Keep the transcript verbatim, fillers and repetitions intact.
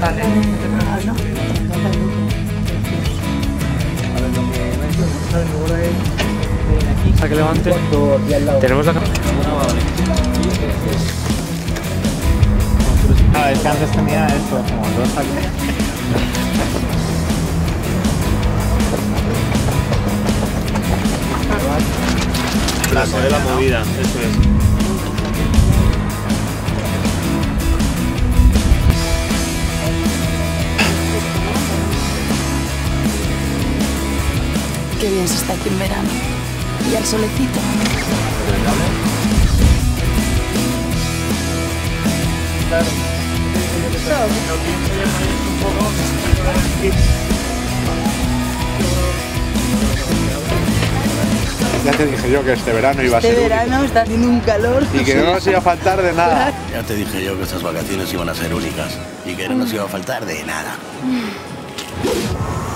Vale. A que levante. Tenemos la cámara. Ah, es que antes tenía esto, como dos aquí. Plazo de la movida, eso es. Qué bien se está aquí en verano. Y al solecito. Claro. Ya te dije yo que este verano iba a ser Este único. verano está haciendo un calor. Y que no nos iba a faltar de nada. Ya te dije yo que estas vacaciones iban a ser únicas y que no nos iba a faltar de nada.